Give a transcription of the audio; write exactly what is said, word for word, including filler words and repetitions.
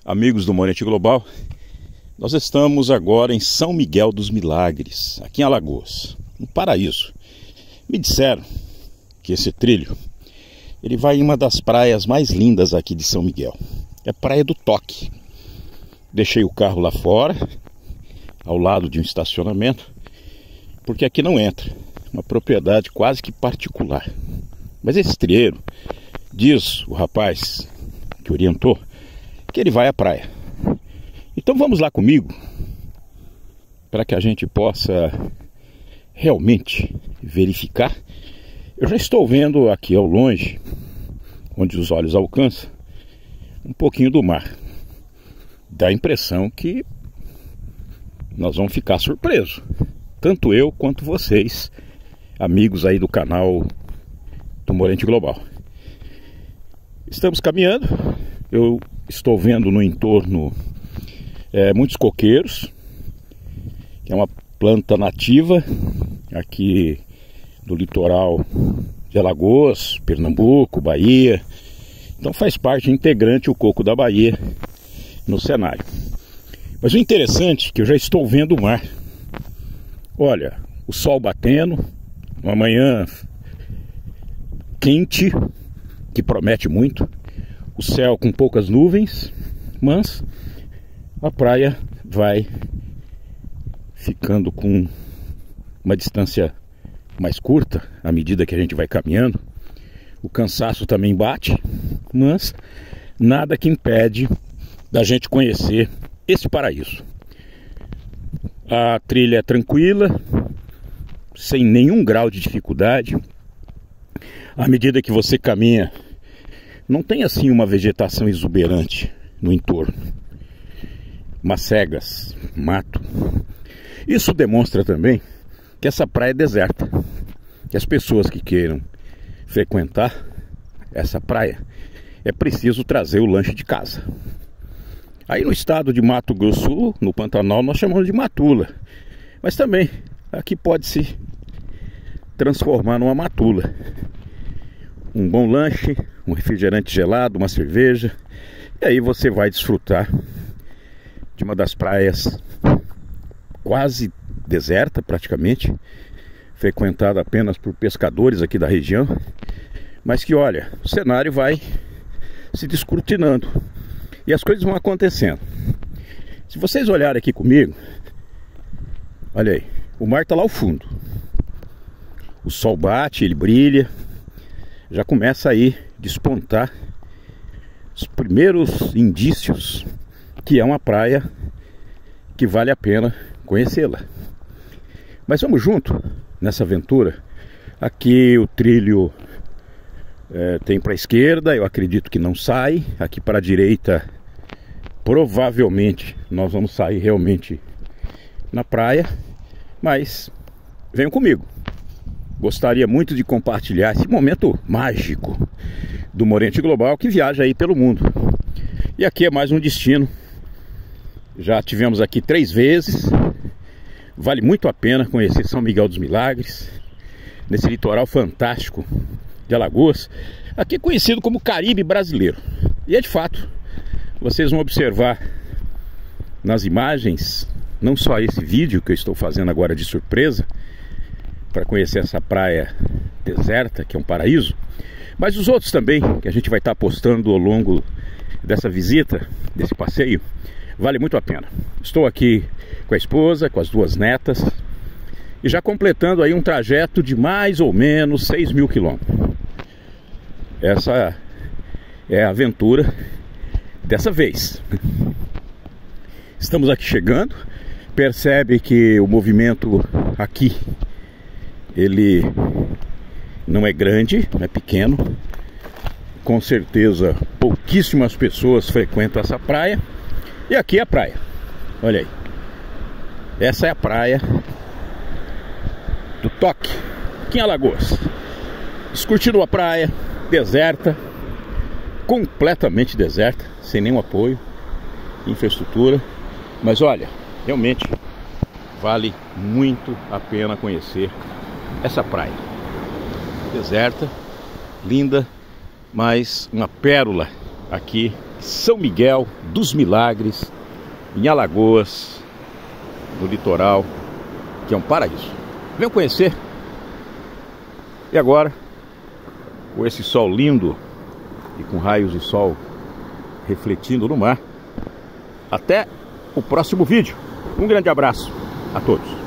Amigos do Morente Global, nós estamos agora em São Miguel dos Milagres, aqui em Alagoas, um paraíso. Me disseram que esse trilho, ele vai em uma das praias mais lindas aqui de São Miguel. É a Praia do Toque. Deixei o carro lá fora, ao lado de um estacionamento, porque aqui não entra, uma propriedade quase que particular. Mas esse trilheiro, diz o rapaz que orientou, que ele vai à praia. Então vamos lá comigo, para que a gente possa realmente verificar. Eu já estou vendo aqui ao longe, onde os olhos alcançam, um pouquinho do mar. Dá a impressão que nós vamos ficar surpresos, tanto eu quanto vocês, amigos aí do canal do Morente Global. Estamos caminhando, eu estou vendo no entorno é, muitos coqueiros, que é uma planta nativa aqui do litoral de Alagoas, Pernambuco, Bahia. Então faz parte integrante o coco da Bahia no cenário. Mas o interessante é que eu já estou vendo o mar. Olha, o sol batendo, uma manhã quente, que promete muito, o céu com poucas nuvens, mas a praia vai ficando com uma distância mais curta à medida que a gente vai caminhando. O cansaço também bate, mas nada que impede da gente conhecer esse paraíso. A trilha é tranquila, sem nenhum grau de dificuldade. À medida que você caminha, não tem assim uma vegetação exuberante no entorno, macegas, mato. Isso demonstra também que essa praia é deserta, que as pessoas que queiram frequentar essa praia é preciso trazer o lanche de casa. Aí no estado de Mato Grosso do Sul, no Pantanal, nós chamamos de matula, mas também aqui pode se transformar numa matula. Um bom lanche, um refrigerante gelado, uma cerveja, e aí você vai desfrutar de uma das praias quase deserta praticamente, frequentada apenas por pescadores aqui da região, mas que, olha, o cenário vai se descortinando e as coisas vão acontecendo. Se vocês olharem aqui comigo, olha aí, o mar está lá ao fundo, o sol bate, ele brilha, já começa aí a despontar os primeiros indícios que é uma praia que vale a pena conhecê-la. Mas vamos junto nessa aventura. Aqui o trilho é, tem para a esquerda, eu acredito que não sai. Aqui para a direita, provavelmente nós vamos sair realmente na praia. Mas venham comigo. Gostaria muito de compartilhar esse momento mágico do Morente Global, que viaja aí pelo mundo. E aqui é mais um destino. Já tivemos aqui três vezes. Vale muito a pena conhecer São Miguel dos Milagres, nesse litoral fantástico de Alagoas, aqui conhecido como Caribe brasileiro. E é de fato, vocês vão observar nas imagens, não só esse vídeo que eu estou fazendo agora de surpresa, para conhecer essa praia deserta, que é um paraíso, mas os outros também, que a gente vai estar postando ao longo dessa visita, desse passeio. Vale muito a pena. Estou aqui com a esposa, com as duas netas, e já completando aí um trajeto de mais ou menos seis mil quilômetros. Essa é a aventura dessa vez. Estamos aqui chegando. Percebe que o movimento aqui, ele não é grande, não é pequeno. Com certeza pouquíssimas pessoas frequentam essa praia. E aqui é a praia, olha aí. Essa é a praia do Toque, aqui em Alagoas. Descurtindo a praia, deserta, completamente deserta, sem nenhum apoio, infraestrutura. Mas olha, realmente vale muito a pena conhecer essa praia. Deserta, linda, mas uma pérola aqui São Miguel dos Milagres, em Alagoas, no litoral, que é um paraíso. Venham conhecer. E agora, com esse sol lindo e com raios de sol refletindo no mar, até o próximo vídeo. Um grande abraço a todos.